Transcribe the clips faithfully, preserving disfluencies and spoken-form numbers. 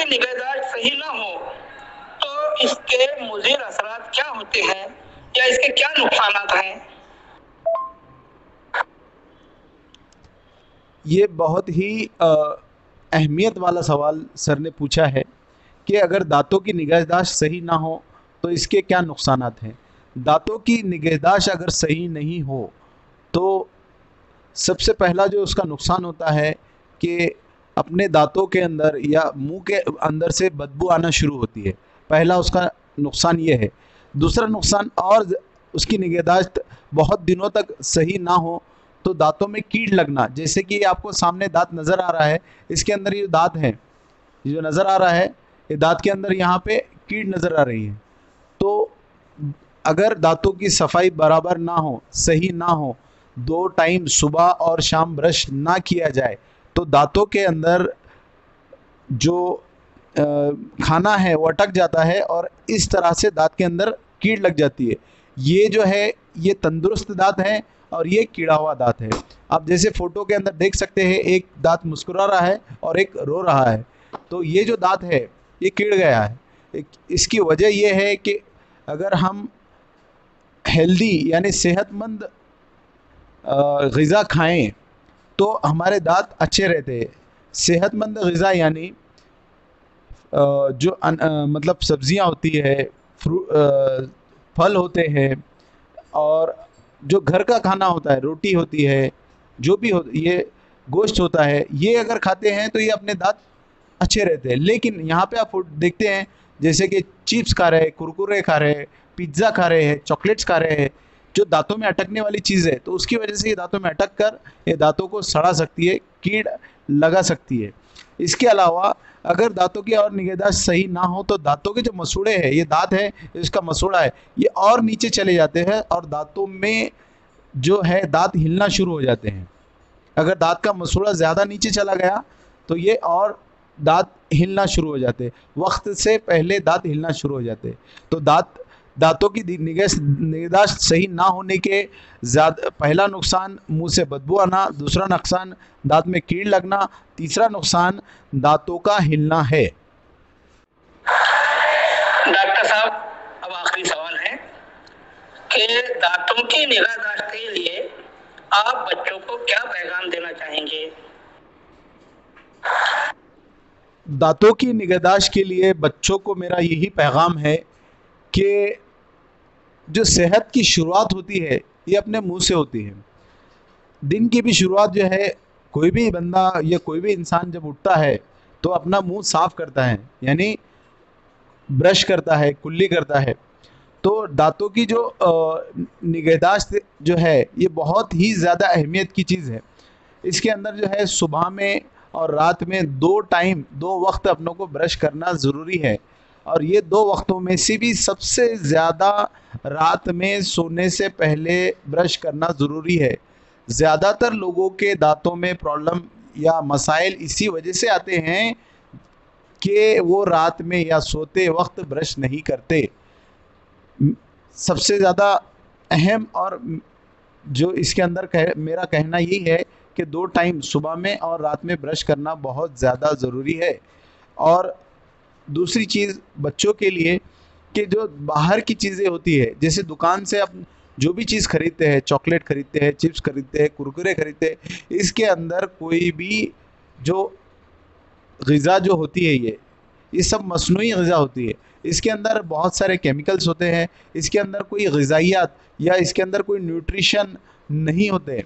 निगहदाश्त सही ना हो तो इसके मुज़िर असरात क्या होते हैं या इसके क्या नुकसानात हैं? ये बहुत ही अ, अहमियत वाला सवाल सर ने पूछा है कि अगर दांतों की निगहदाश्त सही ना हो तो इसके क्या नुकसानात हैं। दांतों की निगहदाश्त अगर सही नहीं हो तो सबसे पहला जो उसका नुकसान होता है कि अपने दांतों के अंदर या मुंह के अंदर से बदबू आना शुरू होती है। पहला उसका नुकसान ये है। दूसरा नुकसान, और उसकी निगहदाश्त बहुत दिनों तक सही ना हो तो दांतों में कीड़ लगना, जैसे कि ये आपको सामने दांत नज़र आ रहा है, इसके अंदर ये दांत है, ये जो नज़र आ रहा है, ये दांत के अंदर यहाँ पे कीड़ नज़र आ रही है। तो अगर दांतों की सफाई बराबर ना हो, सही ना हो, दो टाइम सुबह और शाम ब्रश ना किया जाए तो दांतों के अंदर जो अ, खाना है वो अटक जाता है और इस तरह से दांत के अंदर कीड़ लग जाती है। ये जो है ये तंदुरुस्त दांत है और ये कीड़ा हुआ दांत है। आप जैसे फ़ोटो के अंदर देख सकते हैं, एक दांत मुस्कुरा रहा है और एक रो रहा है। तो ये जो दांत है ये कीड़ गया है। एक- इसकी वजह ये है कि अगर हम हेल्दी यानी सेहतमंद ग़िज़ा खाएं तो हमारे दांत अच्छे रहते हैं। सेहतमंद ग़िज़ा यानी अ, जो अन, अ, मतलब सब्जियां होती है, फ्रू अ, फल होते हैं, और जो घर का खाना होता है, रोटी होती है, जो भी हो, ये गोश्त होता है, ये अगर खाते हैं तो ये अपने दांत अच्छे रहते हैं। लेकिन यहाँ पे आप फूड देखते हैं जैसे कि चिप्स खा रहे हैं, कुरकुरे खा रहे हैं, पिज्ज़ा खा रहे हैं, चॉकलेट्स खा रहे हैं, जो दांतों में अटकने वाली चीज़ है, तो उसकी वजह से ये दांतों में अटक कर ये दांतों को सड़ा सकती है, कीड़ लगा सकती है। इसके अलावा अगर दांतों की और निगहदाश्त सही ना हो तो दांतों के जो मसूड़े हैं, ये दांत है, इसका मसूड़ा है, ये और नीचे चले जाते हैं और दांतों में जो है दांत हिलना शुरू हो जाते हैं। अगर दांत का मसूड़ा ज़्यादा नीचे चला गया तो ये और दांत हिलना शुरू हो जाते हैं, वक्त से पहले दांत हिलना शुरू हो जाते हैं। तो दांत दांतों की निगह निगहदाश्त सही ना होने के ज़्यादा पहला नुकसान मुंह से बदबू आना, दूसरा नुकसान दांत में कीड़ लगना, तीसरा नुकसान दांतों का हिलना है। डॉक्टर साहब, अब आखिरी सवाल है कि दांतों की निगाहदाश्त के लिए आप बच्चों को क्या पैगाम देना चाहेंगे? दांतों की निगहदाश्त के लिए बच्चों को मेरा यही पैगाम है कि जो सेहत की शुरुआत होती है ये अपने मुंह से होती है। दिन की भी शुरुआत जो है, कोई भी बंदा या कोई भी इंसान जब उठता है तो अपना मुंह साफ करता है, यानी ब्रश करता है, कुल्ली करता है। तो दांतों की जो अ, निगहदाश्त जो है ये बहुत ही ज़्यादा अहमियत की चीज़ है। इसके अंदर जो है सुबह में और रात में दो टाइम, दो वक्त अपनों को ब्रश करना ज़रूरी है। और ये दो वक्तों में से भी सबसे ज़्यादा रात में सोने से पहले ब्रश करना ज़रूरी है। ज़्यादातर लोगों के दांतों में प्रॉब्लम या मसाइल इसी वजह से आते हैं कि वो रात में या सोते वक्त ब्रश नहीं करते। सबसे ज़्यादा अहम और जो इसके अंदर कह मेरा कहना यही है कि दो टाइम सुबह में और रात में ब्रश करना बहुत ज़्यादा ज़रूरी है। और दूसरी चीज़ बच्चों के लिए कि जो बाहर की चीज़ें होती है, जैसे दुकान से आप जो भी चीज़ खरीदते हैं, चॉकलेट खरीदते हैं, चिप्स खरीदते हैं, कुरकुरे खरीदते हैं, इसके अंदर कोई भी जो ग़िज़ा जो होती है, ये ये सब मस्नूई ग़िज़ा होती है। इसके अंदर बहुत सारे केमिकल्स होते हैं, इसके अंदर कोई ग़िज़ाइयात या इसके अंदर कोई न्यूट्रिशन नहीं होते,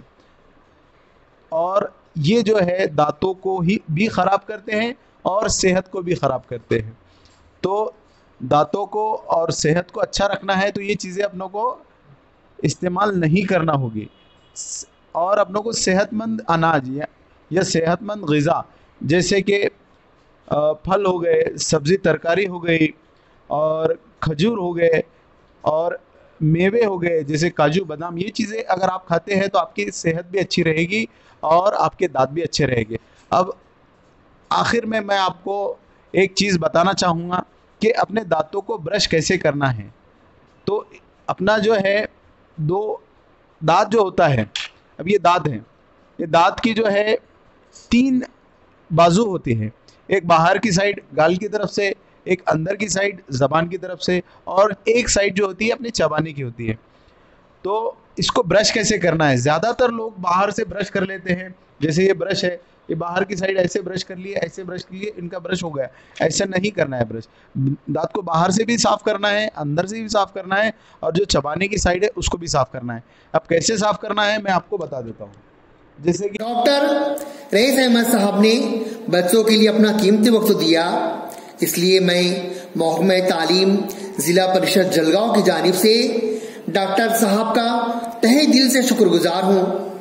और ये जो है दांतों को ही भी ख़राब करते हैं और सेहत को भी ख़राब करते हैं। तो दांतों को और सेहत को अच्छा रखना है तो ये चीज़ें अपनों को इस्तेमाल नहीं करना होगी। स- और अपनों को सेहतमंद अनाज या, या सेहतमंद ग़िज़ा जैसे कि अ, फल हो गए, सब्ज़ी तरकारी हो गई, और खजूर हो गए, और मेवे हो गए जैसे काजू बादाम, ये चीज़ें अगर आप खाते हैं तो आपकी सेहत भी अच्छी रहेगी और आपके दांत भी अच्छे रहेंगे। अब आखिर में मैं आपको एक चीज़ बताना चाहूँगा कि अपने दांतों को ब्रश कैसे करना है। तो अपना जो है दो दांत जो होता है, अब ये दांत हैं, ये दांत की जो है तीन बाजू होती है। एक बाहर की साइड गाल की तरफ से, एक अंदर की साइड जबान की तरफ से, और एक साइड जो होती है अपनी चबाने की होती है। तो इसको ब्रश कैसे करना है, ज़्यादातर लोग बाहर से ब्रश कर लेते हैं। जैसे ये ब्रश है, ये बाहर की साइड ऐसे ब्रश कर लिए, ऐसे ब्रश कर लिए, इनका ब्रश हो गया। ऐसा नहीं करना है ब्रश। दांत को बाहर से भी साफ करना है, अंदर से भी साफ करना है, और जो चबाने की साइड है उसको भी साफ करना है। अब कैसे साफ करना है मैं आपको बता देता हूँ। जैसे कि डॉक्टर रईस अहमद साहब ने बच्चों के लिए अपना कीमती वक्त दिया, इसलिए मैं महकमा तालीम जिला परिषद जलगांव की जानिब से डॉक्टर साहब का तहे दिल से शुक्रगुजार हूँ।